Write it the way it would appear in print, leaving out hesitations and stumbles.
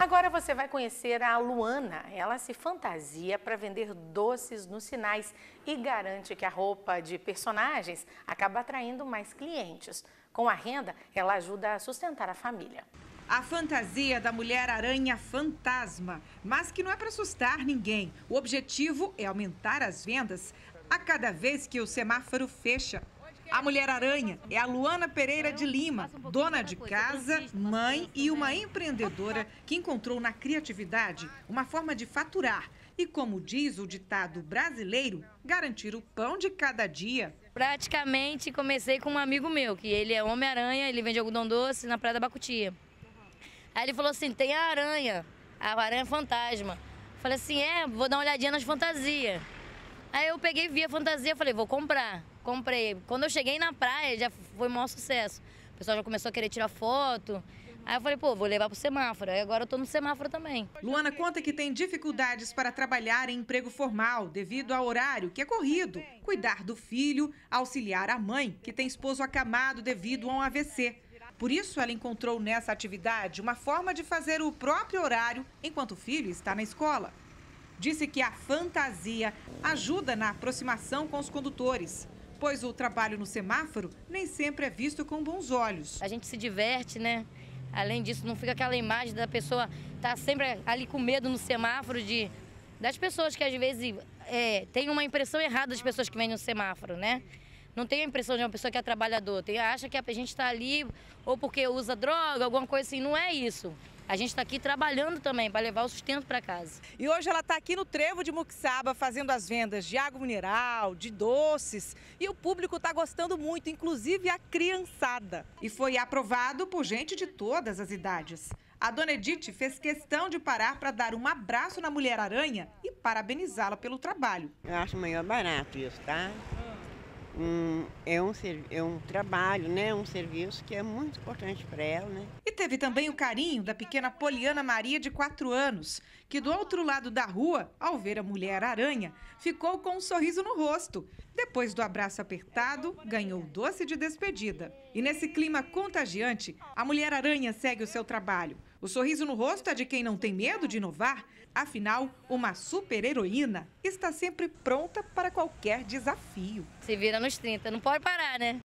Agora você vai conhecer a Luana. Ela se fantasia para vender doces nos sinais e garante que a roupa de personagens acaba atraindo mais clientes. Com a renda, ela ajuda a sustentar a família. A fantasia da Mulher-Aranha fantasma, mas que não é para assustar ninguém. O objetivo é aumentar as vendas a cada vez que o semáforo fecha. A Mulher-Aranha é a Luana Pereira de Lima, dona de casa, mãe e uma empreendedora que encontrou na criatividade uma forma de faturar e, como diz o ditado brasileiro, garantir o pão de cada dia. Praticamente comecei com um amigo meu, que ele é Homem-Aranha, ele vende algodão doce na Praia da Bacutia. Aí ele falou assim, tem a aranha fantasma. Falei assim, vou dar uma olhadinha nas fantasias. Aí eu peguei, vi a fantasia, falei, vou comprar. Comprei. Quando eu cheguei na praia, já foi o maior sucesso. O pessoal já começou a querer tirar foto. Aí eu falei, pô, vou levar pro semáforo. Aí agora eu tô no semáforo também. Luana conta que tem dificuldades para trabalhar em emprego formal, devido ao horário que é corrido. Cuidar do filho, auxiliar a mãe, que tem esposo acamado devido a um AVC. Por isso, ela encontrou nessa atividade uma forma de fazer o próprio horário enquanto o filho está na escola. Disse que a fantasia ajuda na aproximação com os condutores, pois o trabalho no semáforo nem sempre é visto com bons olhos. A gente se diverte, né? Além disso, não fica aquela imagem da pessoa estar sempre ali com medo no semáforo das pessoas que às vezes tem uma impressão errada das pessoas que vêm no semáforo, né? Não tem a impressão de uma pessoa que é trabalhador, acha que a gente está ali ou porque usa droga, alguma coisa assim, não é isso. A gente está aqui trabalhando também para levar o sustento para casa. E hoje ela está aqui no Trevo de Muquixaba fazendo as vendas de água mineral, de doces. E o público está gostando muito, inclusive a criançada. E foi aprovado por gente de todas as idades. A dona Edith fez questão de parar para dar um abraço na Mulher-Aranha e parabenizá-la pelo trabalho. Eu acho maior barato isso, tá? É um trabalho, né? Um serviço que é muito importante para ela, né? E teve também o carinho da pequena Poliana Maria, de 4 anos, que do outro lado da rua, ao ver a Mulher-Aranha, ficou com um sorriso no rosto. Depois do abraço apertado, ganhou doce de despedida. E nesse clima contagiante, a Mulher-Aranha segue o seu trabalho. O sorriso no rosto é de quem não tem medo de inovar. Afinal, uma super-heroína está sempre pronta para qualquer desafio. Se vira nos 30, não pode parar, né?